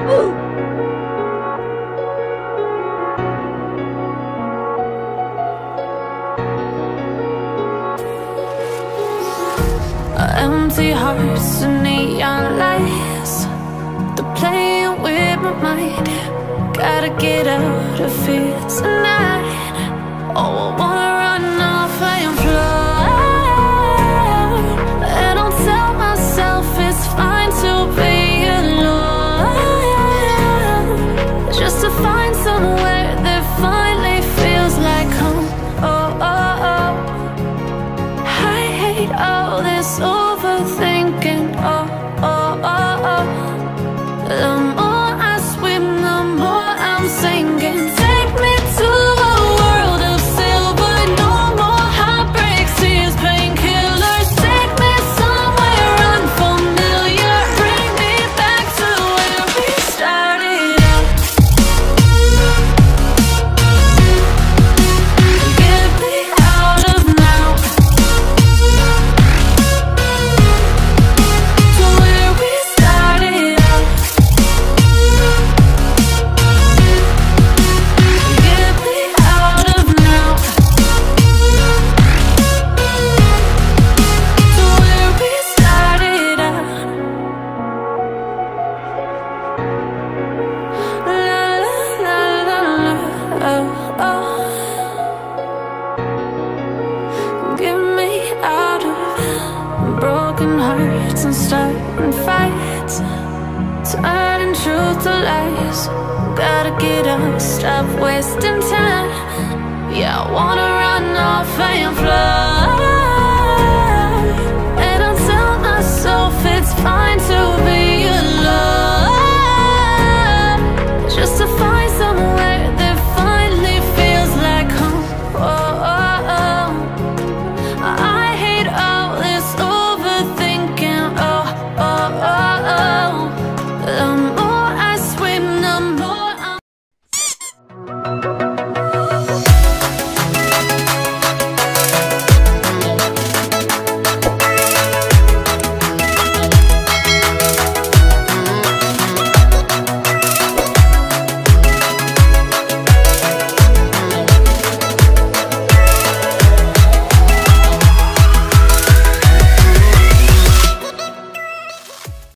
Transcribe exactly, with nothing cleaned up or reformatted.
Empty hearts and neon lights, they're playing with my mind. Gotta get out of here tonight. Oh, I wanna run off and fly, and I'll tell myself it's fine to be alone, just to find somewhere that finally feels like home. Oh, oh, oh. I hate all this overthinking. Oh, oh, oh, oh. The more I swim, the more I'm sinking. Take me to a world of silver. No more heartbreaks, tears, painkillers. Take me somewhere unfamiliar. Bring me back to where we started out. Get me out of now, to where we started out. Get me out of now, to where we started out. La la la la la, oh, oh. Get me out of broken hearts and starting fights, turning truth to lies. Gotta get up, stop wasting time. Yeah, I wanna run off and fly.